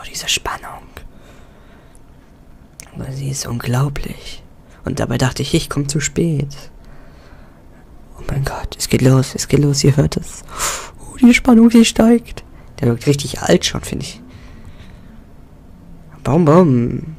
diese Spannung. Aber sie ist unglaublich. Und dabei dachte ich komme zu spät. Oh mein Gott, es geht los, ihr hört es. Oh, die Spannung, die steigt. Der wirkt richtig alt schon, finde ich. Warum